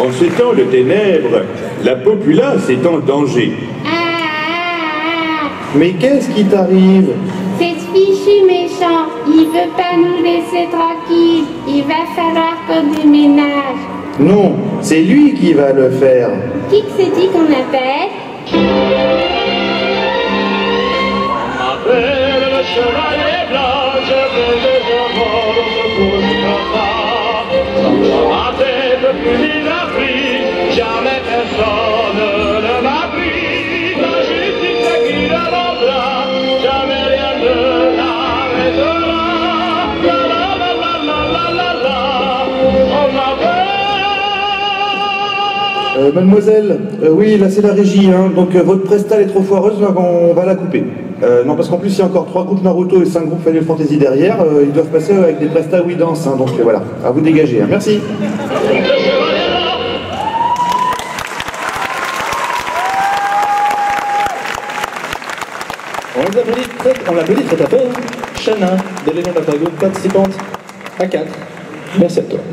En ces temps de ténèbres, la populace est en danger. Mais qu'est-ce qui t'arrive? C'est ce fichu méchant, il veut pas nous laisser tranquilles. Il va falloir qu'on déménage. Non, c'est lui qui va le faire. Qui que c'est dit qu'on appelle? On m'appelle le chevalier blanc, je fais des efforts au secours du combat. Sans ma tête plus ni la prise, jamais personne ne m'a pris. La justice est qui la rendra, jamais rien ne l'arrêtera. La la la la la la la la, on m'appelle. Mademoiselle, oui, là c'est la régie, hein, donc votre prestale est trop foireuse, on va la couper. Non, parce qu'en plus il y a encore 3 groupes Naruto et 5 groupes Final Fantasy derrière, ils doivent passer avec des prestats où ils dansent, hein, donc voilà, à vous de dégager, hein. Merci. On l'applaudit très à fait. Shanna, de Legend of Dragon, participante à 4. Merci à toi.